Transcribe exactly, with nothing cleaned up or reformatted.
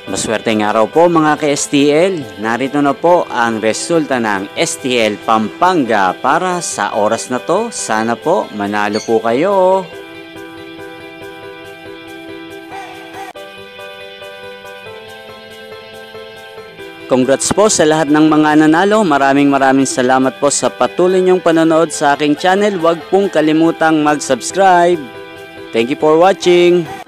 Maswerteng araw po mga ka-S T L. Narito na po ang resulta ng S T L Pampanga para sa oras na to. Sana po manalo po kayo. Congrats po sa lahat ng mga nanalo. Maraming maraming salamat po sa patuloy niyong panonood sa aking channel. Huwag pong kalimutang mag-subscribe. Thank you for watching.